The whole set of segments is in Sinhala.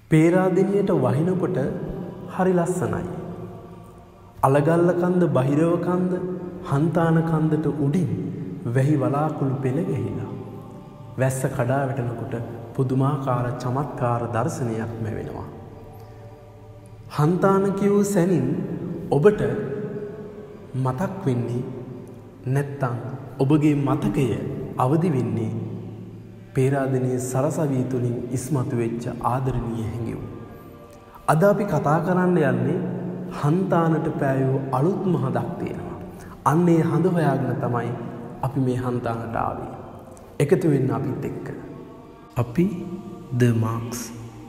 පේරාදෙනියට වහිනකොට හරි ලස්සනයි. අලගල්ල කන්ද බහිරව කන්ද හන්තාන කන්දට උඩින් වැහි වලාකුළු පෙළ ගැහිලා. වැස්ස කඩා වැටෙනකොට පුදුමාකාර චමත්කාර දර්ශනයක් ලැබෙනවා. හන්තාන කියූ සැනින් ඔබට මතක් වෙන්නේ නැත්තම් ඔබගේ මතකය අවදි වෙන්නේ පේරාදෙණියේ සරසවිය තුලින් ඉස්මතු වෙච්ච ආදරණීය හැඟීම්. අද අපි කතා කරන්න යන්නේ හන්තානට පෑයෝ අලුත්ම හදක් තියෙනවා. අන්නේ හඳ හොයාගෙන තමයි අපි මේ හන්තානට ආවේ. එකතු වෙන්න අපිත් එක්ක. අපි The Marks.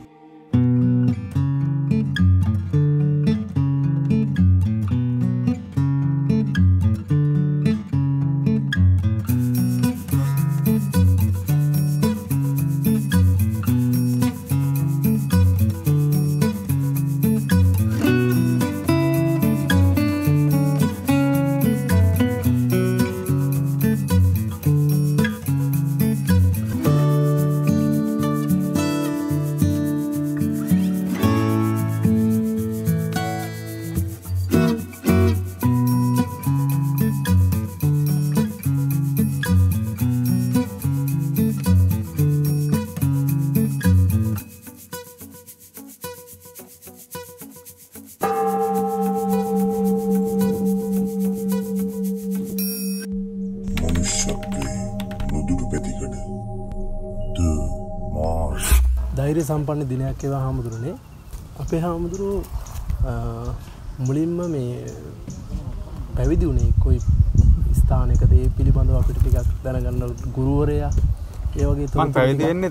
ධෛර්ය සම්පන්න දිනයක් ඒවා හාමුදුරනේ. අපේ හාමුදුරුවෝ මුලින්ම මේ පැවිදි වුණේ කොයි ස්ථානයකද ඒ පිළිබඳව අපිට ටිකක් දැනගන්න ගුරුවරයා ඒ වගේ මම පැවිදි වෙන්නේ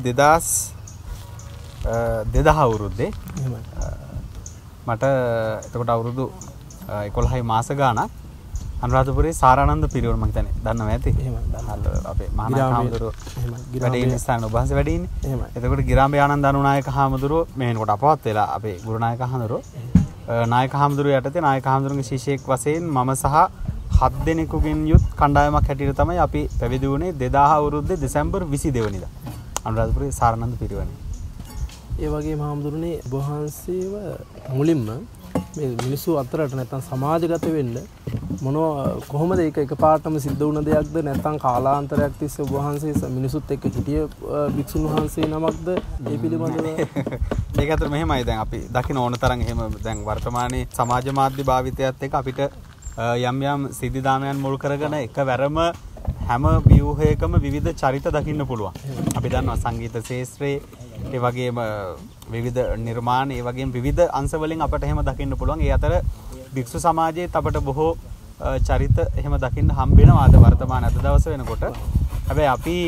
2000 අවුරුද්දේ. එහෙමයි. මට එතකොට අවුරුදු 11යි මාස ගාණක් අනුරාධපුරේ සාරානන්ද පිරිවර මම හිතන්නේ දන්නවා ඇති. එහෙමයි. අපේ මහානායක හාමුදුරුවෝ වැඩ ඉන්න ස්ථාන ඔබ වහන්සේ වැඩ ඉන්නේ. එහෙමයි. එතකොට ගිරාඹේ ආනන්ද අනුනායක හාමුදුරුවෝ මෙහෙනකොට අපවත් වෙලා අපේ ගුරුනායක හාමුදුරුවෝ නායක හාමුදුරුවෝ යටතේ නායක හාමුදුරුවන්ගේ ශිෂ්‍යෙක් වශයෙන් මම සහ 7 දෙනෙකුගෙන් යුත් කණ්ඩායමක් හැටියට තමයි අපි පැවිදි වුණේ 2000 අවුරුද්දේ දෙසැම්බර් 22 වෙනිදා අනුරාධපුරේ සාරානන්ද පිරිවරනේ. ඒ වගේම හාමුදුරනේ ඔබ වහන්සේව මුලින්ම මේ මිනිස්සු අතරට නැත්තම් සමාජගත වෙන්න කොහොමද ඒක එකපාරටම සිද්ධ වුණ දෙයක්ද නැත්තම් කාලාන්තරයක් තිස්සේ ඔබ වහන්සේ මිනිසුත් එක්ක හිටිය භික්ෂුන් වහන්සේ නමක්ද ඒ පිළිබඳව ඒක අතර මෙහෙමයි දැන් අපි දකින්න ඕන තරම් එහෙම දැන් වර්තමානයේ සමාජ මාධ්‍ය භාවිතයත් එක්ක අපිට යම් යම් සිද්ධාමයන් මුල් කරගෙන එකවරම හැම ව්‍යුහයකම විවිධ චරිත දකින්න පුළුවන්. අපි දන්නවා සංගීත ශාස්ත්‍රයේ ඒ වගේම විවිධ නිර්මාණ ඒ වගේම විවිධ අංශ වලින් අපට එහෙම දකින්න පුළුවන්. ඒ අතර භික්ෂු සමාජයේ අපට බොහෝ චරිත එහෙම දකින්න හම්බ වෙනවා අද වර්තමාන අද දවස වෙනකොට. හැබැයි අපි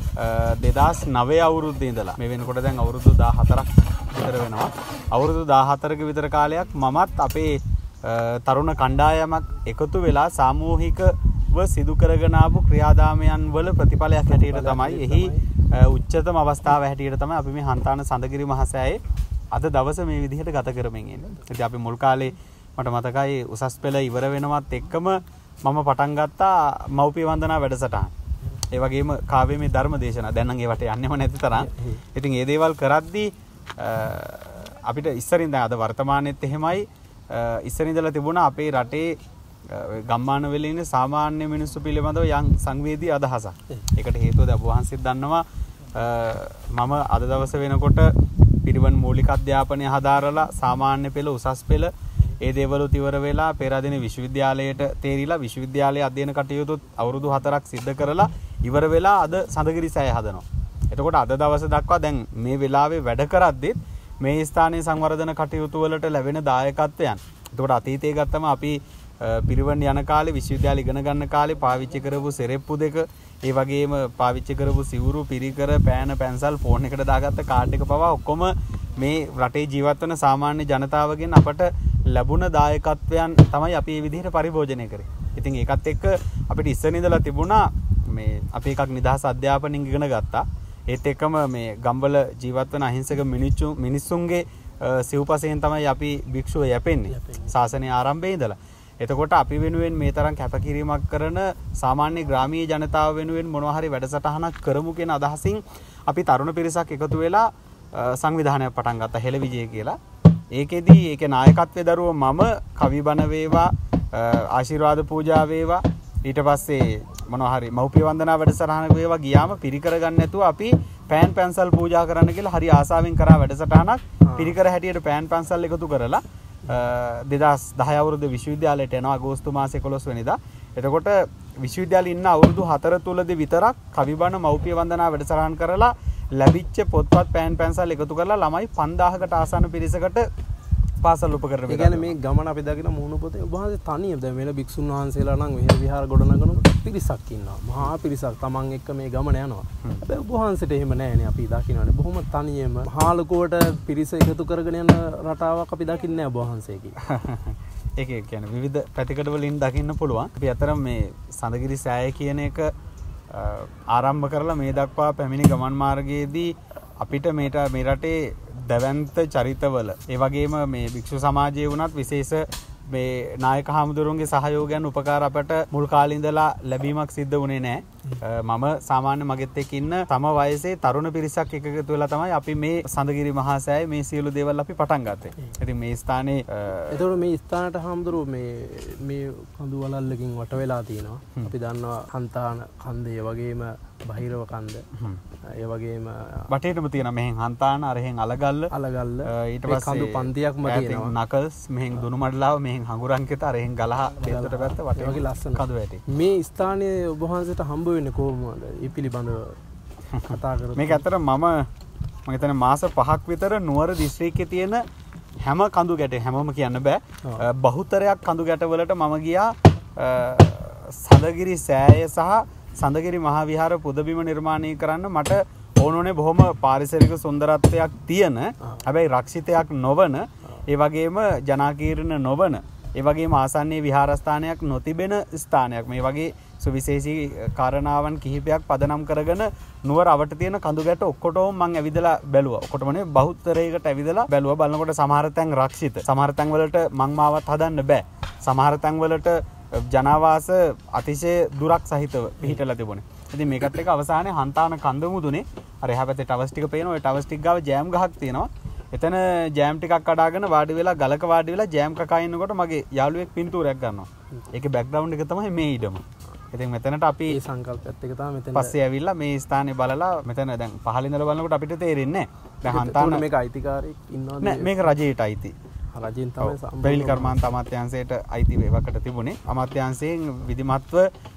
2009 අවුරුද්දේ ඉඳලා මේ වෙනකොට දැන් අවුරුදු 14ක් විතර වෙනවා. අවුරුදු 14ක විතර කාලයක් මමත් අපේ තරුණ කණ්ඩායමක් එකතු වෙලා සාමූහිකව සිදු කරගෙන ආපු ක්‍රියාදාමයන් වල ප්‍රතිඵලයක් හැටියට තමයි එහි උච්චතම අවස්ථාව හැටියට තමයි අපි මේ හන්තාන සඳගිරි මහසෑයේ අද දවස මේ විදිහට ගත කරමින් ඉන්නේ. ඉතින් අපි මුල් කාලේ මට මතකයි උසස් පෙළ ඉවර වෙනවත් එක්කම මම පටන් ගත්තා මව්පිය වන්දනා වැඩසටහන. ඒ වගේම කාව්‍යමය ධර්ම දේශනා. දැන් නම් ඒවට යන්නෙම නැති තරම්. ඉතින් මේ දේවල් කරද්දී අපිට ඉස්සරින් දැන් අද වර්තමානයේත් එහෙමයි ඉස්සරින් ඉඳලා තිබුණා අපේ රටේ ගම්මාන වල ඉන්න සාමාන්‍ය මිනිස්සු පිළිබඳව යම් සංවේදී අදහසක්. ඒකට හේතුව දැන් ඔබ වහන්සේත් දන්නවා මම අද දවස වෙනකොට පිරිවන් මූලික අධ්‍යාපනය හදාරලා සාමාන්‍ය පෙළ උසස් පෙළ ඒ දේවලුත් ඉවර වෙලා පේරාදෙණිය විශ්වවිද්‍යාලයට තේරිලා විශ්වවිද්‍යාලයේ අධ්‍යයන කටයුතු අවුරුදු 4ක් සිද්ධ කරලා ඉවර වෙලා අද සඳගිරි සෑය හදනවා. එතකොට අද දවස දක්වා දැන් මේ වෙලාවේ වැඩ කරද්දිත් මේ ස්ථානයේ සංවර්ධන කටයුතු වලට ලැබෙන දායකත්වයන්. එතකොට අතීතයේ ගත්තම අපි පිරිවන් යන කාලේ විශ්වවිද්‍යාල ඉගෙන ගන්න කාලේ පාවිච්චි කරපු සෙරෙප්පු දෙක ඒ වගේම පාවිච්චි කරපු සිවුරු පිරිකර පෑන පැන්සල් ෆෝන් එකට දාගත්ත කාඩ් එක පවා ඔක්කොම මේ රටේ ජීවත් වෙන සාමාන්‍ය ජනතාවගෙන් අපට ලැබුණ දායකත්වයන් තමයි අපි මේ විදිහට පරිභෝජනය කරේ. ඉතින් ඒකත් එක්ක අපිට ඉස්සෙල්ලා ඉඳලා තිබුණා මේ අපි එකක් නිදහස් අධ්‍යාපනයෙන් ඉගෙන ගත්තා. ඒත් එක්කම මේ ගම්වල ජීවත් වෙන අහිංසක මිනිස්සුන්ගේ සිව්පසයෙන් තමයි අපි භික්ෂුව යැපෙන්නේ. ශාසනයේ ආරම්භයේ ඉඳලා. එතකොට අපි වෙනුවෙන් මේ තරම් කැපකිරීමක් කරන සාමාන්‍ය ග්‍රාමීය ජනතාව වෙනුවෙන් මොනවා හරි වැඩසටහනක් කරමු කියන අදහසින් අපි තරුණ පිරිසක් එකතු වෙලා සංවිධානයක් පටන් ගත්තා හෙළ විජය කියලා. ඒකෙදී ඒකේ නායකත්වයේ දරුවෝ මම කවි බණ වේවා ආශිර්වාද පූජා වේවා ඊට පස්සේ මොනවා හරි මව්පිය වන්දනා වැඩසටහනක වේවා ගියාම පිරිකර ගන්න නැතුව අපි පෑන් පැන්සල් පූජා කරන්න කියලා හරි ආසාවෙන් කරා වැඩසටහනක් පිරිකර හැටියට පෑන් පැන්සල් එකතු කරලා 2010 අවුරුද්දේ විශ්වවිද්‍යාලයට එනවා අගෝස්තු මාසේ 11 වෙනිදා. එතකොට විශ්වවිද්‍යාලේ ඉන්න අවුරුදු 4 තුලදී විතරක් කවි බණ මව්පිය වන්දනා වැඩසටහන් කරලා ලැබිච්ච පොත්පත් පෑන් පැන්සල් එකතු කරලා ළමයි 5000කට ආසන්න පිරිසකට පාසල් උපකරණ ඒ කියන්නේ මේ ගමන අපි දකින මුහුණු පොතේ ඔබ වහන්සේ තනියම දැන් වෙන භික්ෂුන් වහන්සේලා නම් විහෙර විහාර ගොඩනගනකොට පිරිසක් ඉන්නවා. මහා පිරිසක් තමන් එක්ක මේ ගමන යනවා. හැබැයි ඔබ වහන්සේට එහෙම නැහැනේ අපි දකින්නනේ. බොහොම තනියම මහලකුවට පිරිස එකතු කරගෙන යන රටාවක් අපි දකින්නේ නැහැ ඔබ වහන්සේගේ. ඒක කියන්නේ විවිධ පැතිකඩ වලින් දකින්න පුළුවන්. අපි අතරම මේ සඳගිරි සෑය කියන එක ආරම්භ කරලා මේ දක්වා පැමිණි ගමන් මාර්ගයේදී අපිට මේ රටේ දැවැන්ත චරිතවල ඒ වගේම මේ භික්ෂු සමාජයේ වුණත් විශේෂ මේ නායක හාමුදුරුවන්ගේ සහයෝගයන් උපකාර අපට මුල් කාලේ ඉඳලා ලැබීමක් සිද්ධ වුණේ නැහැ. මම සාමාන්‍ය මගෙත් එක්ක ඉන්න තම වයසේ තරුණ පිරිසක් එකතු වෙලා තමයි අපි මේ සඳගිරි මහා සෑය මේ සියලු දේවල් අපි පටන් ගත්තේ. ඉතින් මේ ස්ථානේ එතකොට මේ ස්ථානට හාමුදුරුවෝ මේ කඳු වලල්ලකින් වට වෙලා තියෙනවා. අපි දන්නවා හන්තාන කන්දේ වගේම බහිරව කන්ද. ඒ වගේම වටේටම තියෙන මෙහෙන් හන්තාන අරහෙන් අලගල්ල ඊට පස්සේ කඳු පන්තියක්ම තියෙනවා. නකල්ස් මෙහෙන් දුනු මඩලාව මෙහෙන් හඟුරන්කිත අරහෙන් ගලහ දෙකට පැත්ත වටේ වගේ ලස්සන කඳු වැටේ. මේ ස්ථානයේ ඔබ වහන්සේට හම්බ වෙන්නේ කොහොමද? ඒ පිළිබඳව කතා කරමු. මේක ඇත්තට මම හිතන්නේ මාස 5ක් විතර නුවර දිස්ත්‍රික්කයේ තියෙන හැම කඳු ගැටේ හැමම කියන්න බෑ. බහුතරයක් කඳු ගැටවලට මම ගියා සඳගිරි සෑය සහ සඳගිරි මහා විහාර පුදබිම නිර්මාණය කරන්න මට ඕනෝනේ බොහොම පාරිසරික සුන්දරත්වයක් තියෙන හැබැයි රක්ෂිතයක් නොවන ඒ වගේම ජනාකීර්ණ නොවන ඒ වගේම ආසන්නයේ විහාරස්ථානයක් නොතිබෙන ස්ථානයක් මේ වගේ සුවිශේෂී කාරණාවන් කිහිපයක් පදනම් කරගෙන නුවර අවට තියෙන කඳු ගැට ඔක්කොටම මම ඇවිදලා බැලුවා. ඔක්කොටම නේ බහුතරයකට ඇවිදලා බැලුවා. බලනකොට සමහර තැන් රක්ෂිත. සමහර තැන් වලට මං මාවත් හදන්න බෑ. සමහර තැන් වලට ජනාවාස අතිශය දුරක් සහිතව පිහිටලා තිබුණේ. ඉතින් මේකත් එක්ක අවසානයේ හන්තාන කන්ද මුදුනේ අර එහා පැත්තේ ටවර්ස් ටික පේනවා. ඒ ටවර්ස් ටික ගාව ජෑම් ගහක් තියෙනවා. එතන ජෑම් ටිකක් කඩාගෙන වාඩි වෙලා ගලක වාඩි වෙලා ජෑම් කකා ඉන්නකොට මගේ යාළුවෙක් පින්තූරයක් ගන්නවා. ඒකේ බෑග්ග්‍රවුන්ඩ් එක තමයි මේ ඉඩම. ඉතින් මෙතනට අපි මේ සංකල්පයත් එක තමයි මෙතන පස්සේ ඇවිල්ලා මේ ස්ථානේ බලලා මෙතන දැන් පහළ ඉඳලා බලනකොට අපිට තේරෙන්නේ නැහැ. දැන් හන්තාන මේක අයිතිකාරයෙක් ඉන්නවද? නෑ මේක රජයට අයිති. රජෙන් තමයි පැවිලි කර්මාන්ත අමාත්‍යාංශයට අයිති වේවකට තිබුණේ. අමාත්‍යාංශයෙන් විධිමත්ව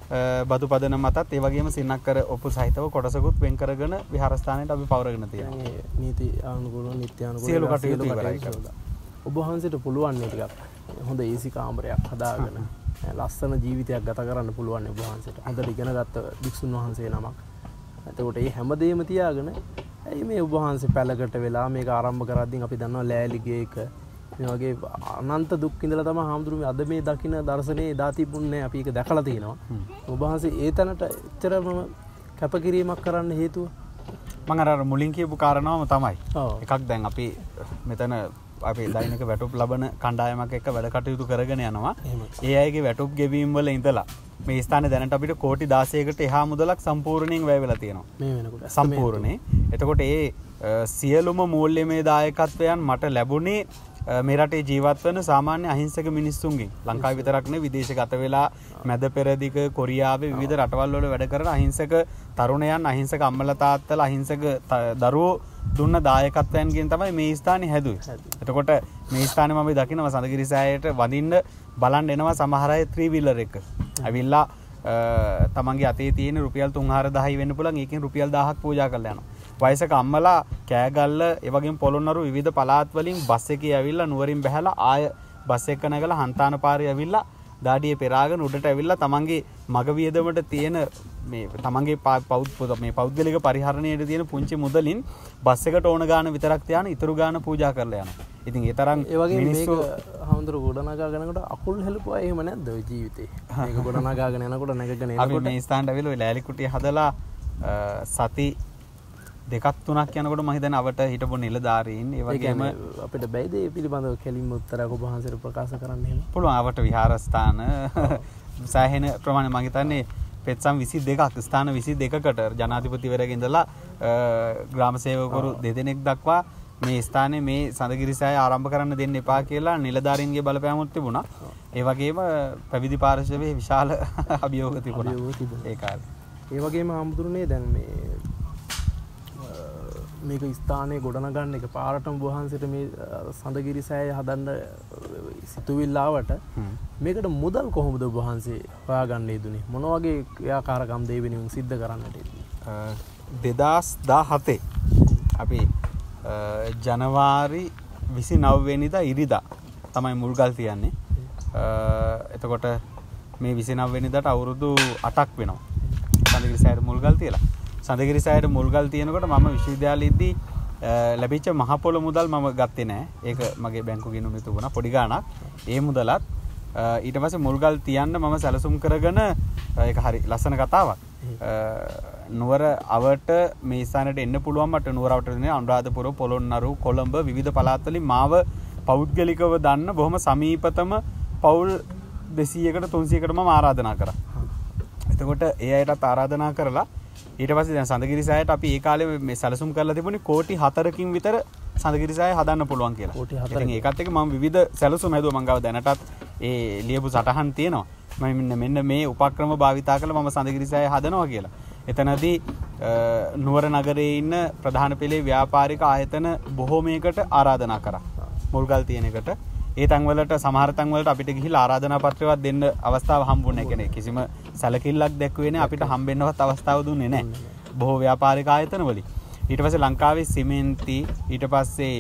බදු පදන මතත් ඒ වගේම සින්නක්කර ඔප්පු සහිතව කොටසකුත් වෙන් කරගෙන විහාරස්ථානයට අපි පවරගෙන තියෙනවා. නීති අනුකූලව නිත්‍ය අනුකූලව සියලු කටයුතු ඉවරයි කරලා. ඔබ වහන්සේට පුළුවන් නේ ටිකක් හොඳ ඒසි කාමරයක් හදාගෙන ලස්සන ජීවිතයක් ගත කරන්න පුළුවන් නේ ඔබ වහන්සේට. හොඳට ඉගෙනගත්ත භික්ෂුන් වහන්සේ නමක්. එතකොට මේ හැමදේම තියාගෙන ඇයි මේ ඔබ වහන්සේ පැලකට වෙලා මේක ආරම්භ කරද්දී අපි දන්නවා ලෑලිගේ එක මේ වගේ අනන්ත දුක් ඉඳලා තමයි හාමුදුරුවෝ අද මේ දකින්න දර්ශනේ එදා තිබුණේ අපි ඒක දැකලා තියෙනවා. ඔබ වහන්සේ ඒ තැනට එච්චරම කැපකිරීමක් කරන්න හේතුව මම අර මුලින් කියපු කාරණාවම තමයි. එකක් දැන් අපි මෙතන අපි දෛනික වැටුප් ලබන කණ්ඩායමක් එක්ක වැඩ කටයුතු කරගෙන යනවා. ඒ අයගේ වැටුප් ගෙවීම් වල ඉඳලා මේ ස්ථානේ දැනට අපිට කෝටි 16කට එහා මුදලක් සම්පූර්ණයෙන් වැය වෙලා තියෙනවා. මේ වෙනකොට සම්පූර්ණේ. එතකොට ඒ සියලුම මූල්‍යමය දායකත්වයන් මට ලැබුණේ මේ රටේ ජීවත් වෙන සාමාන්‍ය අහිංසක මිනිස්සුන්ගෙන්. ලංකාවේ විතරක් නෙවෙයි විදේශගත වෙලා මැද පෙරදිග කොරියාවේ විවිධ රටවල් වල වැඩ කරන අහිංසක තරුණයන් අහිංසක අම්මලා තාත්තලා අහිංසක දරුවෝ දුන්න දායකත්වයන්ගෙන් තමයි මේ ස්ථානේ හැදුවේ. එතකොට මේ ස්ථානේ මම දකිනවා සඳගිරි සෑයට වඳින්න බලන්න එනවා සමහර අය 3 wheeler එක. ඇවිල්ලා තමන්ගේ අතේ තියෙන රුපියල් 3-4000 වෙන්න පුළුවන්. ඒකෙන් රුපියල් 1000ක් පූජා කරලා යනවා. වයසක අම්මලා කෑගල්ල ඒ වගේම පොළොන්නරු විවිධ පළාත් වලින් බස් එකේ ඇවිල්ලා නුවරින් බැහැලා ආය බස් එක නැගලා හන්තාන පාරේ ඇවිල්ලා දාඩියේ පෙරාගෙන උඩට ඇවිල්ලා තමන්ගේ මග වියදමට තියෙන මේ තමන්ගේ මේ පෞද්ගලික පරිහරණයට තියෙන පුංචි මුදලින් බස් එකට ඕන ගාන විතරක් තියාන ඉතුරු ගාන පූජා කරලා යනවා. ඉතින් ඒ තරම් ඒ වගේ මිනිස්සු හඳුරු ගොඩනගාගෙනකොට අකුල් හෙලපුවා එහෙම නැද්ද ඔය ජීවිතේ? මේක ගොඩනගාගෙන යනකොට නැගගෙන එනකොට අපි මේ ස්ථානට ඇවිල්ලා ඔය ලෑලි කුටිය හදලා සති 2-3ක් යනකොට මම හිතන්නේ අවට හිටපු නිලධාරීන් ඒ වගේම අපිට බැයිද මේ පිළිබඳව කෙලින්ම උත්තරයක් ඔබ වහන්සේට ප්‍රකාශ කරන්න එහෙම? පුළුවන්. අවට විහාරස්ථාන සෑහෙන ප්‍රමාණය මම හිතන්නේ පෙත්සම් 22ක් ස්ථාන 22කට ජනාධිපතිවරයාගේ ඉඳලා ග්‍රාම සේවකවරු දෙදෙනෙක් දක්වා මේ ස්ථානයේ මේ සඳගිරි සෑය ආරම්භ කරන්න දෙන්න එපා කියලා නිලධාරීන්ගේ බලපෑමක් තිබුණා. ඒ වගේම පැවිදි පාර්ශවයේ විශාල අභියෝග තිබුණා ඒ කාලේ. ඒ වගේම හම්දුරනේ දැන් මේක ස්ථානයේ ගොඩනගන්න එක පාරටම වහන්සේට මේ සඳගිරි සෑය හදන්න සිතුවිල්ල ආවට මේකට මුදල් කොහොමද වහන්සේ හොයාගන්න යෙදුනේ? මොන වගේ ක්‍රියාකාරකම් දේ වෙනුවෙන් සිද්ධ කරන්නට යෙදුනේ? 2017 අපි ජනවාරි 29 වෙනිදා ඉරිදා තමයි මුල්ගල් තියන්නේ. එතකොට මේ 29 වෙනිදාට අවුරුදු 8ක් වෙනවා. සඳගිරි සෑයට මුල්ගල් තියලා. සඳගිරි සෑයට මුල්ගල් තියෙනකොට මම විශ්වවිද්‍යාලයේදී ලැබිච්ච මහ පොළ මුදල් මම ගත්තේ නෑ. ඒක මගේ බැංකුව ගිණුමේ තිබුණා පොඩි ගාණක්. ඒ මුදලත් ඊට පස්සේ මුල්ගල් තියන්න මම සැලසුම් කරගෙන ඒක හරි ලස්සන කතාවක්. නුවර අවට මේ ස්ථානයට එන්න පුළුවන් මට නුවර අවට දෙන්නේ අනුරාධපුර, පොළොන්නරු, කොළඹ විවිධ පළාත් වලින් මාව පෞද්ගලිකව දන්න බොහොම සමීපතම පවුල් 200කට 300කට මම ආරාධනා කරා. එතකොට ඒ අයටත් ආරාධනා කරලා ඊට පස්සේ දැන් සඳගිරි සෑයට අපි ඒ කාලේ මේ සැලසුම් කරලා තිබුණේ කෝටි 4කින් විතර සඳගිරි සෑය හදන්න පුළුවන් කියලා. කෝටි 4. ඒකත් එක්ක මම විවිධ සැලසුම් හැදුවා. මම ගාව දැනටත් ඒ ලියපු සටහන් තියෙනවා. මම මෙන්න මේ උපක්‍රම භාවිතා කරලා මම සඳගිරි සෑය හදනවා කියලා. එතනදී නුවර නගරයේ ඉන්න ප්‍රධාන පෙළේ ව්‍යාපාරික ආයතන බොහෝමයකට ආරාධනා කරා. මුල්ගල් තියෙන එකට. ඒ තැන්වලට සමහර තැන්වලට අපිට ගිහිල්ලා ආරාධනා පත්‍රයක් දෙන්න අවස්ථාව හම්බුනේ නැහැ. කිසිම සැලකිල්ලක් දැක්ුවේ නැහැ. අපිට හම්බෙන්නවත් අවස්ථාව දුන්නේ නැහැ. බොහෝ ව්‍යාපාරික ආයතන වලින්. ඊට පස්සේ ලංකාවේ සිමෙන්ති, ඊට පස්සේ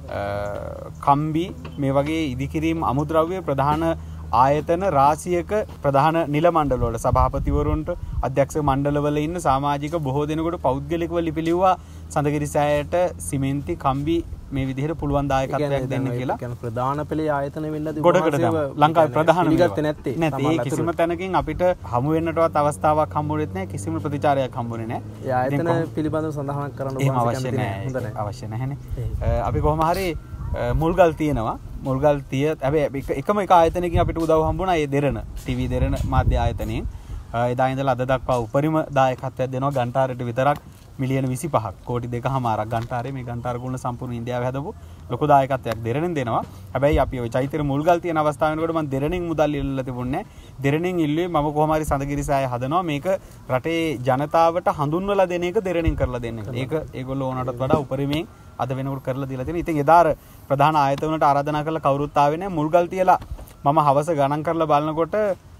කම්බි මේ වගේ ඉදිකිරීම් අමුද්‍රව්‍ය ප්‍රධාන ආයතන රාශියක ප්‍රධාන නිල මණ්ඩල වල සභාපතිවරුන්ට අධ්‍යක්ෂ මණ්ඩල වල ඉන්න සමාජික බොහෝ දෙනෙකුට පෞද්ගලිකව ලිපි ලිව්වා සඳගිරි සෑයට සිමෙන්ති කම්බි මේ විදිහට පුළුවන් දායකත්වයක් දෙන්න කියලා. කියන්නේ ප්‍රධාන පෙළේ ආයතන වෙන්නදී ගොඩකට ලංකාවේ ප්‍රධාන පිළිගත්තේ නැත්තේ. කිසිම තැනකින් අපිට හමු වෙන්නටවත් අවස්ථාවක් හම්බුනේ නැහැ. කිසිම ප්‍රතිචාරයක් හම්බුනේ නැහැ. ඒ ආයතන පිළිබඳව සඳහන් කරන්න අවශ්‍ය නැහැ. අවශ්‍ය නැහැනේ. අපි කොහොම හරි මුල්ගල් තියෙනවා. මුල්ගල් තිය හැබැයි එකම එක ආයතනයකින් අපිට උදව් හම්බුණා. ඒ දෙරණ ටීවී දෙරණ මාධ්‍ය ආයතනයෙන් එදා ඉඳලා අද දක්වා උපරිම දායකත්වයක් දෙනවා ගන්ටාරයට විතරක් මිලියන 25ක් කෝටි 2.5ක් ගන්ටාරේ මේ ගන්ටාර ගුණ සම්පූර්ණ ඉන්දියාවේ හදපු ලොකු දායකත්වයක් දෙරණෙන් දෙනවා. හැබැයි අපි ওই චෛත්‍ය මුල්ගල් තියෙන අවස්ථාව වෙනකොට මම දෙරණෙන් මුදල් ඉල්ලලා තිබුණේ නැහැ. දෙරණෙන් ඉල්ලුවේ මම කොහොම හරි සඳගිරි සෑය හදනවා මේක රටේ ජනතාවට හඳුන්වලා දෙන එක දෙරණෙන් කරලා දෙන්න. ඒක ඒගොල්ලෝ ඕනටත් වඩා උපරිමයෙන් අද වෙනකොට කරලා දීලා තියෙනවා. ඉතින් එදාර ප්‍රධාන ආයතන වලට ආරාධනා කරලා කවුරුත් ආවේ නැහැ. මුල්ගල් තියලා මම හවස ගණන් කරලා බලනකොට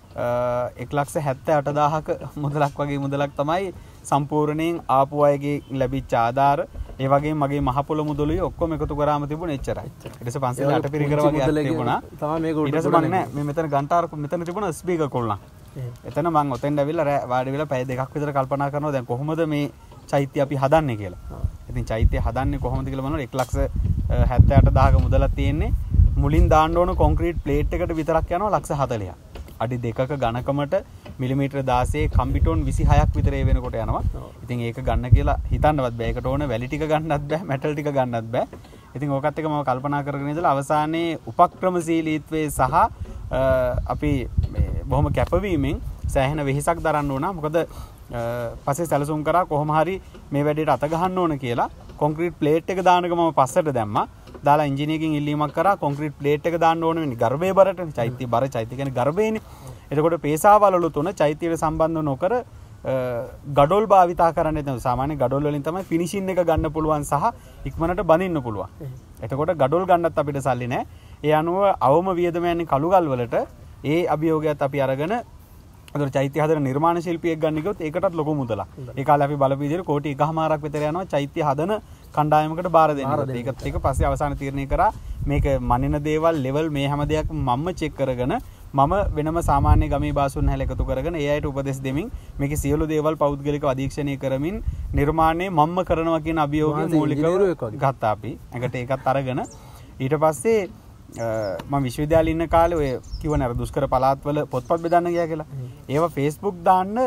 1,78,000ක මුදලක් වගේ මුදලක් තමයි සම්පූර්ණයෙන් ආපු අයගේ ලැබිච්ච ආධාර. ඒ වගේම මගේ මහ පොළ මුදලුයි ඔක්කොම එකතු කරාම තිබුණේ එච්චරයි. ඊට පස්සේ 508 පිරිකර වගේ තිබුණා. තමයි මේක උඩ තිබුණේ නැහැ. මේ මෙතන ගන්ටාර මෙතන තිබුණා ස්පීකර් කොල්ලන්. එතන මම ඔතෙන් ඇවිල්ලා වාඩි වෙලා පැය දෙකක් විතර කල්පනා කරනවා දැන් කොහොමද මේ චෛත්‍ය අපි හදන්නේ කියලා. ඉතින් චෛත්‍ය හදන්නේ කොහොමද කියලා බලනකොට 1,78,000ක මුදලක් තියෙන්නේ. මුලින් දාන්න ඕන කොන්ක්‍රීට් ප්ලේට් එකට විතරක් යනවා 140ක්. අඩි 2ක ඝනකමට මිලිමීටර 16 කම්බිටෝන් 26ක් විතර ඒ වෙනකොට යනවා. ඉතින් ඒක ගන්න කියලා හිතන්නවත් බෑ. ඒකට ඕන වැලි ටික ගන්නත් බෑ, මෙටල් ටික ගන්නත් බෑ. ඉතින් ඕකත් එක මම කල්පනා කරගෙන ඉඳලා අවසානයේ උපක්‍රමශීලීත්වයේ සහ අපි මේ බොහොම කැපවීමෙන් සෑහෙන වෙහෙසක් දරන්න ඕන. මොකද පස්සේ සැලසුම් කරා කොහොම හරි මේ වැඩේට අත ගහන්න ඕන කියලා කොන්ක්‍රීට් ප්ලේට් එක දානක මම පස්සට දැම්මා. දාලා ඉංජිනේරියකින් ඉල්ලීමක් කරා කොන්ක්‍රීට් ප්ලේට් එක දාන්න ඕන වෙන්නේ ගර්භයේ බරට. චෛත්‍ය බර චෛත්‍ය කියන්නේ ගර්භයනේ. එතකොට පේසාවලලු තුන චෛත්‍යයට සම්බන්ධ නොකර ගඩොල් භාවිතා කරන්නේ නැත්නම් සාමාන්‍ය ගඩොල් වලින් තමයි ෆිනිෂින් එක ගන්න පුළුවන් සහ ඉක්මනට බඳින්න පුළුවන්. එතකොට ගඩොල් ගන්නත් අපිට සල්ලි නැහැ. ඒ අනුව අවම වියදම යන්නේ කළුගල් වලට. ඒ අභියෝගයත් අපි අරගෙන අතන චෛත්‍ය හදන නිර්මාණ ශිල්පියෙක් ගන්න ගියොත් ඒකටත් ලොකු මුදලක්. ඒ කාලේ අපි බලපු විදිහට කෝටි 1.5ක් විතර යනවා චෛත්‍ය හදන කණ්ඩායමකට බාර දෙන්න. ඒකත් එක පස්සේ අවසාන තීරණය කරා මේක මනින දේවල් ලෙවල් මේ හැම දෙයක් මම්ම චෙක් කරගෙන මම වෙනම සාමාන්‍ය ගමේ බාසුන් හැල එකතු කරගෙන ඒ අයට උපදෙස් දෙමින් මේකේ සියලු දේවල් පෞද්ගලිකව අධීක්ෂණය කරමින් නිර්මාණය මම්ම කරනවා කියන අභියෝගය මූලිකව ගත්තා අපි. ඒකට ඒකත් අරගෙන ඊට පස්සේ මම විශ්වවිද්‍යාලේ ඉන්න කාලේ ඔය කිව්වනේ අර දුෂ්කර පළාත්වල පොත්පත් බෙදන්න ගියා කියලා. ඒවා Facebook දාන්න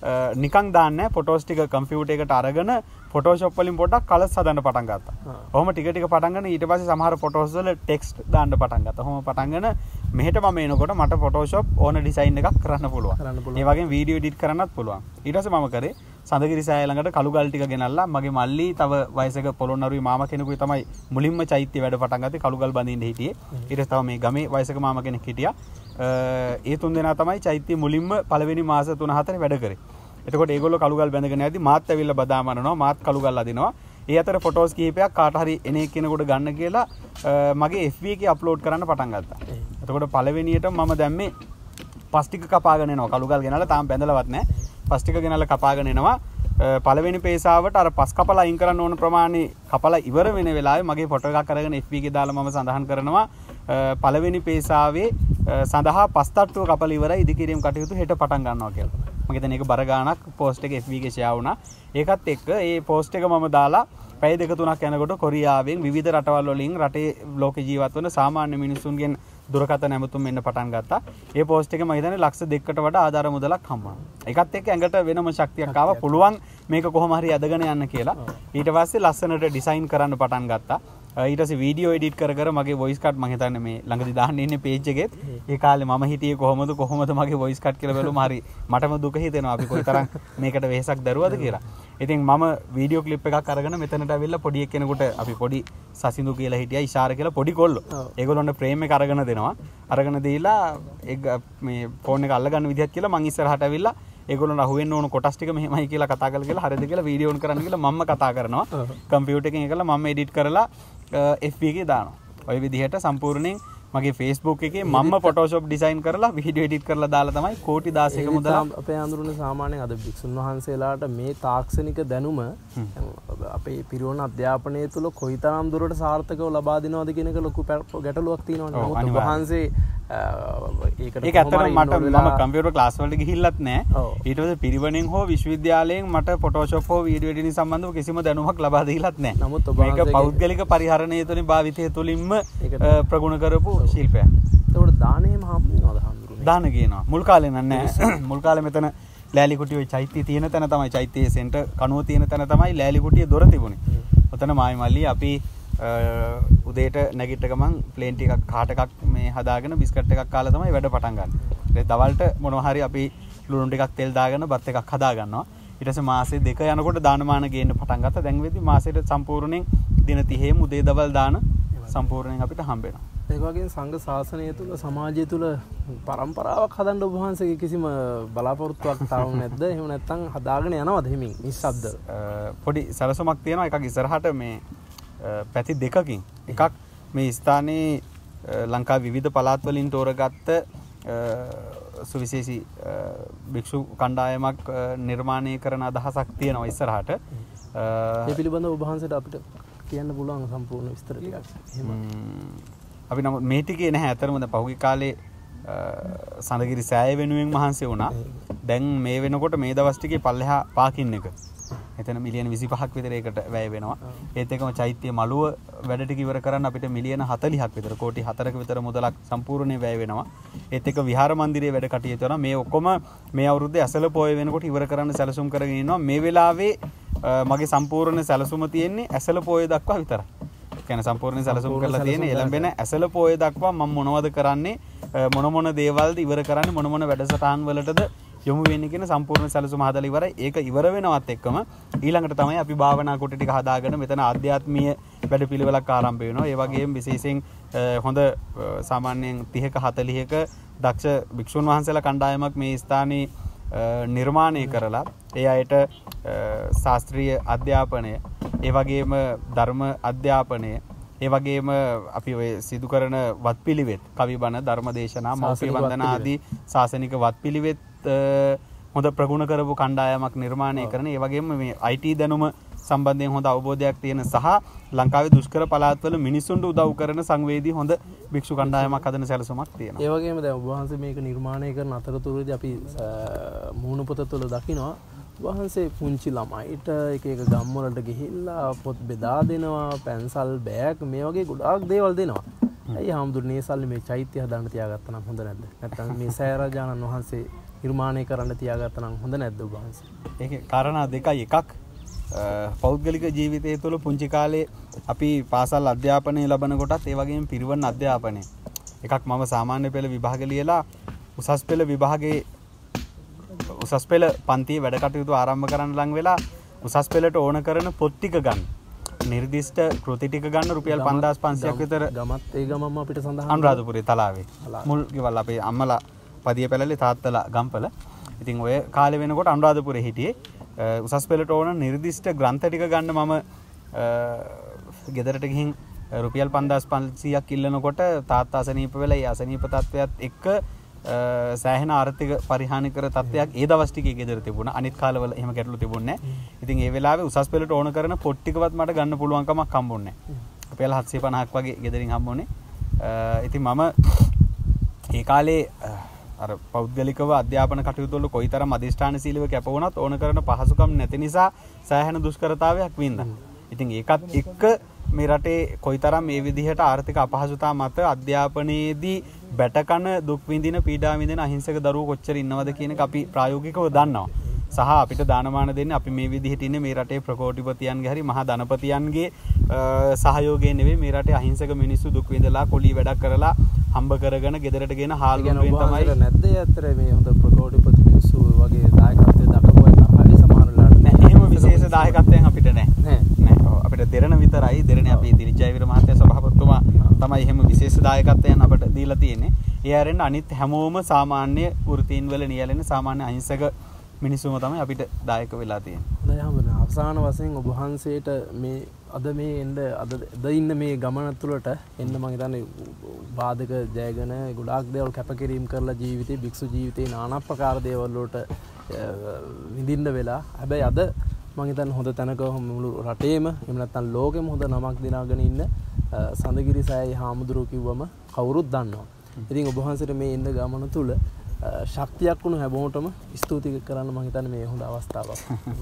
නිකන් දාන්නේ ෆොටෝස් ටික කම්පියුටර් එකට අරගෙන ෆොටෝෂොප් වලින් පොඩ්ඩක් කලර්ස් හදන්න පටන් ගත්තා. ඔහොම ටික ටික පටන් ගන්න ඊට පස්සේ සමහර ෆොටෝස් වල ටෙක්ස්ට් දාන්න පටන් ගත්තා. ඔහොම පටන් ගන්න මෙහෙට මම එනකොට මට ෆොටෝෂොප් ඕන ඩිසයින් එකක් කරන්න පුළුවන්. ඒ වගේම වීඩියෝ එඩිට් කරන්නත් පුළුවන්. ඊට පස්සේ මම කරේ සඳගිරි සෑය ළඟට කළු ගල් ටික ගෙනල්ලා මගේ මල්ලි තව වයසක පොළොන්නරුවේ මාමා කෙනෙකුයි තමයි මුලින්ම චෛත්‍ය වැඩ පටන් ගත්තේ කළු ගල් බඳින්න හිටියේ. ඊට පස්සේ තව මේ ගමේ වයසක මාමා කෙනෙක් හිටියා. ඒ තුන් දෙනා තමයි චෛත්‍ය මුලින්ම පළවෙනි මාස 3-4 වැඩ කරේ. එතකොට ඒගොල්ලෝ කළු ගල් බැඳගෙන යද්දි මාත් ඇවිල්ලා බදාම අරනවා මාත් කළු ගල් අදිනවා. ඒ අතර ෆොටෝස් කිහිපයක් කාට හරි එන එක්කෙනෙකුට ගන්න කියලා මගේ FB එකේ අප්ලෝඩ් කරන්න පටන් ගත්තා. එතකොට පළවෙනියට මම දැම්මේ පස් ටික කපාගෙන එනවා. කළු ගල් ගෙනල්ලා තාම බැඳලවත් නැහැ. පස් ටික ගෙනල්ලා කපාගෙන එනවා. පළවෙනි පේසාවට අර පස් කපලා අයින් කරන්න ඕන ප්‍රමාණය කපලා ඉවර වෙන වෙලාවේ මගේ ෆොටෝ එකක් අරගෙන FB එකේ දාලා මම සඳහන් කරනවා පළවෙනි පේසාවේ සඳහා පස් තට්ටුව කපලා ඉවරයි ඉදිකිරීම් කටයුතු හෙට පටන් ගන්නවා කියලා. මම හිතන්නේ ඒක බර ගාණක් පෝස්ට් එක FB එකේ ෂෙයා වුණා. ඒකත් එක්ක ඒ පෝස්ට් එක මම දාලා පැය 2-3ක් යනකොට කොරියාවෙන් විවිධ රටවල් වලින් රටේ ලෝක ජීවත් වන සාමාන්‍ය මිනිසුන්ගෙන් දුරකථන ඇමතුම් එන්න පටන් ගත්තා. ඒ පෝස්ට් එක මම හිතන්නේ ලක්ෂ 2කට වඩා ආධාර මුදලක් හම්බුණා. ඒකත් එක්ක ඇඟට වෙනම ශක්තියක් ආවා. පුළුවන් මේක කොහොම හරි අදගෙන යන්න කියලා. ඊට පස්සේ ලස්සනට ඩිසයින් කරන්න පටන් ගත්තා. ඊට පස්සේ වීඩියෝ එඩිට් කර කර මගේ වොයිස් කට් මම හිතන්නේ මේ ළඟදී දාන්න ඉන්නේ පේජ් එකෙත්. ඒ කාලේ මම හිටියේ කොහොමද මගේ වොයිස් කට් කියලා බැලුවම හරි මටම දුක හිතෙනවා. අපි කොයිතරම් මේකට වෙහෙසක් දරුවද කියලා. ඉතින් මම වීඩියෝ ක්ලිප් එකක් අරගෙන මෙතනට ඇවිල්ලා පොඩි එක්කෙනෙකුට අපි පොඩි සසිඳු කියලා හිටියා ඉෂාර කියලා පොඩි කොල්ලෝ. ඒගොල්ලොන්ට ෆ්‍රේම් එක අරගෙන දෙනවා. අරගෙන දීලා මේ ෆෝන් එක අල්ලගන්න විදිහක් කියලා මං ඉස්සරහට ඇවිල්ලා ඒගොල්ලොන්ට අහුවෙන්න ඕන කොටස් ටික මෙහෙමයි කියලා කතා කරලා කියලා හරිද කියලා වීඩියෝ ඔන් කරන්න කියලා මම්ම කතා කරනවා. කම්පියුටර් එකෙන් ඒකලා මම එඩිට් කරලා FB එකේ දානවා. ඔය විදිහට සම්පූර්ණයෙන් මගේ Facebook එකේ මම්ම Photoshop ඩිසයින් කරලා වීඩියෝ එඩිට් කරලා දාලා තමයි කෝටි 16ක මුදල අපේ අඳුරන සාමාන්‍යයෙන් අද භික්ෂුන් වහන්සේලාට මේ තාක්ෂණික දැනුම අපේ පිරිවෙන අධ්‍යාපනය තුළ කොයිතරම් දුරට සාර්ථකව ලබා දෙනවද කියන එක ලොකු ගැටලුවක් තියෙනවා. නමුත් වහන්සේ ඒක ඇත්තටම මම කම්පියුටර් ක්ලාස් වලට ගිහිල්ලත් නැහැ. ඊට පස්සේ පිරිවෙනෙන් හෝ විශ්වවිද්‍යාලයෙන් මට Photoshop හෝ වීඩියෝ එඩිටින් සම්බන්ධව කිසිම දැනුමක් ලබා දීලත් නැහැ. නමුත් මේක පෞද්ගලික පරිහරණය තුළින් භාවිතය තුළින්ම ප්‍රගුණ කරපු ශිල්පයක්. ඒකට දානෙම හම්බුනවද හම්බුනේ? දාන කියනවා. මුල් කාලේ නෑ. මුල් කාලේ මෙතන ලෑලි කුටියේ චෛත්‍ය තියෙන තැන තමයි චෛත්‍යයේ සෙන්ටර් කණුව තියෙන තැන තමයි ලෑලි කුටියේ දොර තිබුණේ. ඔතන මායි මල්ලි අපි උදේට නැගිට ගමන් ප්ලේන් ටිකක් කාට එකක් මේ හදාගෙන බිස්කට් එකක් කාලා තමයි වැඩ පටන් ගන්න. ඊට දවල්ට මොනවා හරි අපි ලුණු ටිකක් තෙල් දාගෙන බත් එකක් හදා ගන්නවා. ඊට පස්සේ මාසේ 2 යනකොට දානමාන ගේන්න පටන් ගත්තා. දැන් වෙද්දි මාසෙට සම්පූර්ණයෙන් දින 30ෙම උදේ දවල් දාන සම්පූර්ණයෙන් අපිට හම්බ වෙනවා. ඒ වගේම සංඝ ශාසනය තුල සමාජය තුල પરම්පරාවක් හදන්න ඔබ වහන්සේගේ කිසිම බලාපොරොත්තුවක් තාම නැද්ද? එහෙම නැත්නම් හදාගෙන යනවද හිමින් නිස්සබ්ද? පොඩි සැලසුමක් තියෙනවා. එකක් ඉස්සරහට මේ පැති දෙකකින් එකක් මේ ස්ථානයේ ලංකාවේ විවිධ පළාත් වලින් තෝරගත්ත සුවිශේෂී භික්ෂු කණ්ඩායමක් නිර්මාණය කරන අදහසක් තියෙනවා ඉස්සරහට. ඒ පිළිබඳව ඔබ වහන්සේට අපිට කියන්න පුළුවන් සම්පූර්ණ විස්තර ටිකක්. එහෙම අපි නමුත් මේ ටිකේ නැහැ. අතරම දැන් පහුගිය කාලේ සඳගිරි සෑය වෙනුවෙන් මහන්සි වුණා. දැන් මේ වෙනකොට මේ දවස් ටිකේ පල්ලෙහා පාකින් එක එතන මිලියන 25ක් විතර ඒකට වැය වෙනවා. ඒත් එකම චෛත්‍ය මළුව වැඩ ටික ඉවර කරන්න අපිට මිලියන 40ක් විතර කෝටි 4ක විතර මුදලක් සම්පූර්ණයෙන් වැය වෙනවා. ඒත් එක විහාර මන්දිරයේ වැඩ කටයුතු කරනවා. මේ ඔක්කොම මේ අවුරුද්දේ ඇසළ පොය වෙනකොට ඉවර කරන්න සැලසුම් කරගෙන ඉන්නවා. මේ වෙලාවේ මගේ සම්පූර්ණ සැලසුම තියෙන්නේ ඇසළ පොය දක්වා විතරයි. කියන්නේ සම්පූර්ණ සැලසුම් කරලා තියෙන්නේ එළඹෙන ඇසළ පොය දක්වා මම මොනවද කරන්නේ මොන දේවල්ද ඉවර කරන්නේ මොන වැඩසටහන් වලටද යොමු වෙන්නේ කියන සම්පූර්ණ සැලසුම හදලා ඉවරයි. ඒක ඉවර වෙනවත් එක්කම ඊළඟට තමයි අපි භාවනා කොට ටික හදාගෙන මෙතන ආධ්‍යාත්මීය වැඩපිළිවෙලක් ආරම්භ වෙනවා. ඒ වගේම විශේෂයෙන් හොඳ සාමාන්‍යයෙන් 30ක 40ක දක්ෂ භික්ෂුන් වහන්සේලා කණ්ඩායමක් මේ ස්ථානයේ නිර්මාණය කරලා ඒ අයට ශාස්ත්‍රීය අධ්‍යාපනය ඒ වගේම ධර්ම අධ්‍යාපනය ඒ වගේම අපි ඔය සිදු කරන වත්පිළිවෙත් කවි බණ ධර්ම දේශනා මෞපිය වන්දනා ආදී ශාසනික වත්පිළිවෙත් හොඳ ප්‍රගුණ කරපු කණ්ඩායමක් නිර්මාණය කරන ඒ වගේම මේ IT දැනුම සම්බන්ධයෙන් හොඳ අවබෝධයක් තියෙන සහ ලංකාවේ දුෂ්කර පළාත්වල මිනිසුන්ට උදව් කරන සංවේදී හොඳ භික්ෂු කණ්ඩායමක් හදන සැලසුමක් තියෙනවා. ඒ වගේම දැන් ඔබ වහන්සේ මේක නිර්මාණය කරන අතරතුරදී අපි මූණ පොත තුළ දකිනවා වහන්සේ පුංචි ළමයිට එක එක ගම් වලට ගිහිල්ලා පොත් බෙදා දෙනවා, පැන්සල් බෑග් මේ වගේ ගොඩාක් දේවල් දෙනවා. ඇයි හාමුදුරනේ මේ සල්ලි මේ චෛත්‍ය හදන්න තියාගත්තා නම් හොඳ නැද්ද? නැත්නම් මේ සෑරජානන් වහන්සේ නිර්මාණය කරන්න තියාගත්ත නම් හොඳ නැද්ද ඔබ වහන්සේ? ඒකේ කාරණා දෙකයි. එකක් පෞද්ගලික ජීවිතය තුළ පුංචි කාලේ අපි පාසල් අධ්‍යාපනය ලබන කොටත් ඒ වගේම පිරිවෙන් අධ්‍යාපනය. එකක් මම සාමාන්‍ය පෙළ විභාග ලියලා උසස් පෙළ විභාගයේ උසස් පෙළ පන්තියේ වැඩ කටයුතු ආරම්භ කරන්න ලඟ වෙලා උසස් පෙළට ඕන කරන පොත් ටික ගන්න. නිර්දිෂ්ට කෘති ටික ගන්න රුපියල් 5500ක් විතර ගමත් ඒ ගමම අපිට සඳහන් අනුරාධපුරේ තලාවේ. මුල් ගෙවල් අපේ අම්මලා පදිය පැලලේ තාත්තලා ගම්පල. ඉතින් ඔය කාලේ වෙනකොට අනුරාධපුරේ හිටියේ උසස් පෙළට ඕන නිර්දිෂ්ට ග්‍රන්ථ ටික ගන්න මම ගෙදරට ගිහින් රුපියල් 5500ක් ඉල්ලනකොට තාත්තා අසනීප වෙලා ඒ අසනීප තත්වයක් එක්ක සෑහෙන ආර්ථික පරිහානිකර තත්ත්වයක් ඒ දවස් ටිකේ ගෙදර තිබුණා. අනිත් කාලවල එහෙම ගැටලු තිබුණේ නැහැ. ඉතින් ඒ වෙලාවේ උසස් පෙළට ඕන කරන පොත් ටිකවත් මට ගන්න පුළුවන් කමක් හම්බුන්නේ නැහැ. රුපියල් 750ක් වගේ ගෙදරින් හම්බුනේ. ඉතින් මම ඒ කාලේ අර පෞද්ගලිකව අධ්‍යාපන කටයුතු වල කොයිතරම් අධිෂ්ඨානශීලීව කැප වුණත් ඕන කරන පහසුකම් නැති නිසා සෑහෙන දුෂ්කරතාවයක් වින්දා. ඉතින් ඒකත් එක්ක මේ රටේ කොයිතරම් මේ විදිහට ආර්ථික අපහසුතාව මත අධ්‍යාපනයේදී බැටකන දුක් විඳින පීඩා විඳින අහිංසක දරුවෝ කොච්චර ඉන්නවද කියන එක අපි ප්‍රායෝගිකව දන්නවා. සහ අපිට දානමාන දෙන්නේ අපි මේ විදිහට ඉන්නේ මේ රටේ ප්‍රකෝටිපතියන්ගේ හරි මහා ධනපතියන්ගේ සහයෝගයෙන් නෙවෙයි මේ රටේ අහිංසක මිනිස්සු දුක් විඳලා කොළී වැඩක් කරලා හම්බ කරගෙන ගෙදරට ගෙන හාල් වලින් තමයි නැද්ද ඇත්තට මේ හොඳ ප්‍රකෝටිපති මිනිස්සු වගේ දායකත්වයේ දක්වපුවා තමයි සමහර වෙලාවට නෑ. එහෙම විශේෂ දායකත්වයෙන් අපිට නෑ. අපිට දෙරණ විතරයි. දෙරණේ අපි දිරිජයවිර මහත්තයා සභාපතිතුමා තමයි එහෙම විශේෂ දායකත්වයන් අපිට දීලා තියෙන්නේ. ඒ ආරෙන්න අනිත් හැමෝම සාමාන්‍ය වෘත්තීන් වල නියැලෙන සාමාන්‍ය අහිංසක මිනිස්සුම තමයි අපිට දායක වෙලා තියෙන්නේ. හොඳයි හම්බුනේ. අවසාන වශයෙන් ඔබ වහන්සේට මේ අද මේ එන්න අද ඉන්න මේ ගමන තුළට එන්න මම හිතන්නේ බාධක ජයගෙන ගොඩාක් දේවල් කැපකිරීම කරලා ජීවිතේ භික්ෂු ජීවිතේ নানা ප්‍රකාර දේවල් වලට විඳින්න වෙලා. හැබැයි අද මම හිතන්නේ හොඳ තැනක මුළු රටේම එහෙම නැත්නම් ලෝකෙම හොඳ නමක් දිනාගෙන ඉන්න සඳගිරි සෑයේ හාමුදුරුවෝ කිව්වම කවුරුත් දන්නවා. ඉතින් ඔබ වහන්සේට මේ එන්න ගමන තුළ ශක්තියක් වුණු හැමෝටම ස්තුති කරන්න මම හිතන්නේ මේ හොඳ අවස්ථාවක්.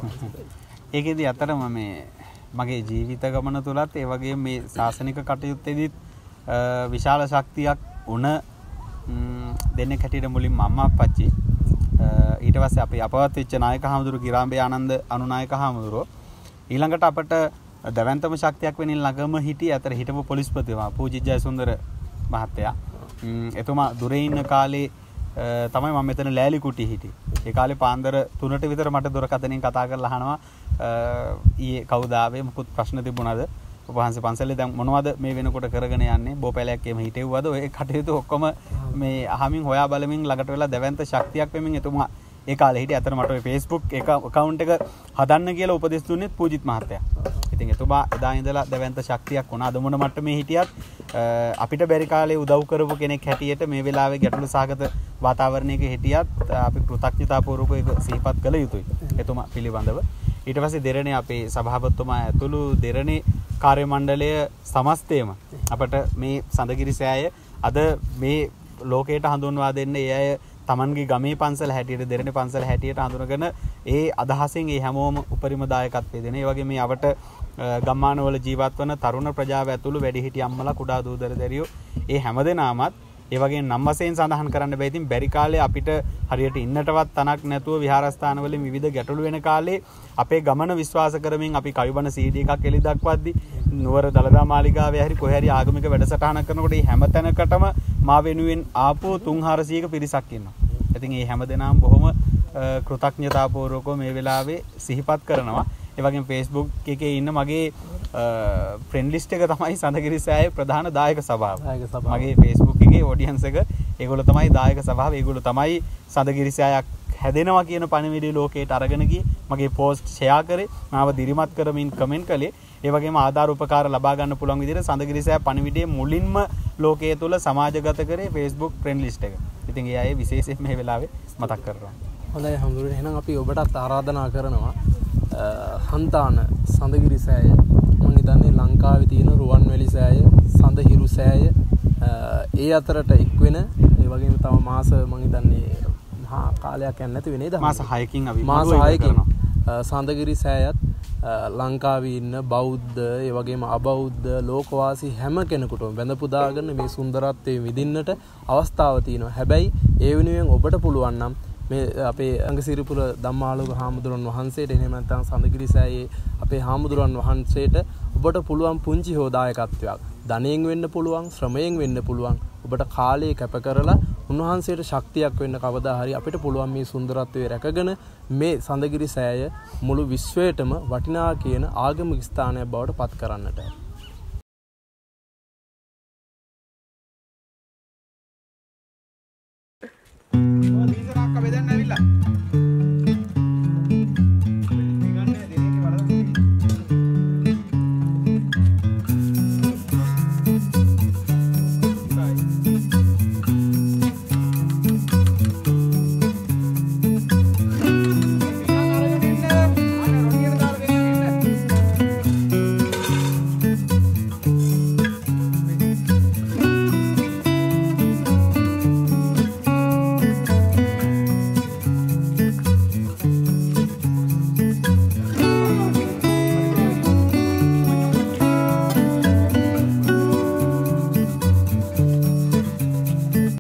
ඒකෙදි අතරම මේ මගේ ජීවිත ගමන තුලත් ඒ වගේම මේ ශාසනික කටයුත්තේදීත් විශාල ශක්තියක් උණ දෙන්නෙක් හැටියට මුලින්ම අම්මා අප්පච්චි ඊට පස්සේ අපි අපවත් වෙච්ච නායක හාමුදුරු ගිරාම්බේ ආනන්ද අනුනායක හාමුදුරුවෝ ඊළඟට අපට දැවැන්තම ශක්තියක් වෙනින් ළඟම හිටියේ අතර හිටපු පොලිස්පතිතුමා පූජ්‍ය ජයසුන්දර මහත්තයා. එතුමා දුරේ ඉන්න කාලේ තමයි මම මෙතන ලෑලි කුටි හිටියේ. ඒ කාලේ පාන්දර 3ට විතර මට දුරකථනයෙන් කතා කරලා අහනවා ඊයේ කවුද ආවේ මොකුත් ප්‍රශ්න තිබුණාද? ඔබ වහන්සේ පන්සලේ දැන් මොනවද මේ වෙනකොට කරගෙන යන්නේ? බෝපැලයක් එහෙම හිටෙව්වද? ඔය කටයුතු ඔක්කොම මේ අහමින් හොයා බලමින් ළඟට වෙලා දැවැන්ත ශක්තියක් වෙමින් එතුමා ඒ කාලේ හිටියේ. අතන මට ඔය Facebook account එක හදන්න කියලා උපදෙස් දුන්නෙත් පූජිත් මහත්තයා. ඉතින් එතුමා එදා ඉඳලා දැවැන්ත ශක්තියක් වුණා. අද මොන මට්ටමේ හිටියත් අපිට බැරි කාලේ උදව් කරපු කෙනෙක් හැටියට මේ වෙලාවේ ගැටළු සහගත වාතාවරණයක හිටියත් අපි කෘතඥතාපූර්වකව ඒක සිහිපත් කළ යුතුයි. එතුමා පිළිබඳව. ඊට පස්සේ දෙරණේ අපේ සභාපතිතුමා ඇතුළු දෙරණේ කාර්ය මණ්ඩලය සමස්තයම අපට මේ සඳගිරි සෑය අද මේ ලෝකයට හඳුන්වා දෙන්න ඒ අය තමන්ගේ ගමේ පන්සල හැටියට දෙරණේ පන්සල හැටියට හඳුනගෙන ඒ අදහසෙන් ඒ හැමෝම උපරිම දායකත්වය දෙන. ඒ වගේ මේ අවට ගම්මානවල ජීවත් වන තරුණ ප්‍රජාව ඇතුළු වැඩිහිටි අම්මලා කුඩා දූදර දැරියෝ ඒ හැමදෙනාමත් ඒ වගේ නම් වශයෙන් සඳහන් කරන්න බෑ. ඉතින් බැරි කාලේ අපිට හරියට ඉන්නටවත් තනක් නැතුව විහාරස්ථානවලින් විවිධ ගැටලු වෙන කාලේ අපේ ගමන විශ්වාස කරමින් අපි කවිබන CD එකක් එලි දක්වද්දි නුවර දළදා මාලිගාවේ හරි කොහේ හරි ආගමික වැඩසටහනක් කරනකොට මේ හැම තැනකටම මා වෙනුවෙන් ආපු 300ක පිරිසක් ඉන්නවා. ඉතින් මේ හැමදෙනාම බොහොම කෘතඥතාපූර්වකව මේ වෙලාවේ සිහිපත් කරනවා. ඒ වගේම Facebook එකේ ඉන්න මගේ ෆ්‍රෙන්ඩ් ලිස්ට් එක තමයි සඳගිරි සෑයේ ප්‍රධාන දායක සභාව. මගේ Facebook එකේ ඔඩියන්ස් එක ඒගොල්ලෝ තමයි දායක සභාව. ඒගොල්ලෝ තමයි සඳගිරි සෑයක් හැදෙනවා කියන පණිවිඩය ලෝකයට අරගෙන ගියේ. මගේ පෝස්ට් ෂෙයා කරේ, මාව දිරිමත් කරමින් කමෙන්ට් කළේ. ඒ වගේම ආධාර උපකාර ලබා ගන්න පුළුවන් විදිහට සඳගිරි සෑය පණිවිඩයේ මුලින්ම ලෝකයේ තුල සමාජගත කරේ Facebook ෆ්‍රෙන්ඩ් ලිස්ට් එක. ඉතින් ඒ අය විශේෂයෙන් මේ වෙලාවේ මතක් කරනවා. හොඳයි හම්දුනේ. එහෙනම් අපි ඔබටත් ආරාධනා කරනවා හන්තාන සඳගිරි සෑය මම හිතන්නේ ලංකාවේ තියෙන රුවන්වැලි සෑය සඳහිරු සෑය ඒ අතරට එක් වෙන ඒ වගේම තව මාස මම හිතන්නේ මහා කාලයක් යන්නේ නැති වෙන්නේ නේද? මාස 6කින් අපි මාස 6කින් සඳගිරි සෑයත් ලංකාවේ ඉන්න බෞද්ධ ඒ වගේම අබෞද්ධ ලෝකවාසී හැම කෙනෙකුටම වැඳ පුදාගෙන මේ සුන්දරත්වයේ විඳින්නට අවස්ථාව තියෙනවා. හැබැයි ඒ වෙනුවෙන් ඔබට පුළුවන් නම් මේ අපේ අංගසිරිපුර ධම්මාලෝක හාමුදුරන් වහන්සේට එහෙම නැත්නම් සඳගිරි සෑයේ අපේ හාමුදුරන් වහන්සේට ඔබට පුළුවන් පුංචි හෝ දායකත්වයක් ධනයෙන් වෙන්න පුළුවන්, ශ්‍රමයෙන් වෙන්න පුළුවන්. ඔබට කාලය කැප කරලා උන්වහන්සේට ශක්තියක් වෙන්න කවදා හරි අපිට පුළුවන් මේ සුන්දරත්වයේ රැකගෙන මේ සඳගිරි සෑය මුළු විශ්වයටම වටිනා කියන ආගමික ස්ථානයක් බවට පත් කරන්නට.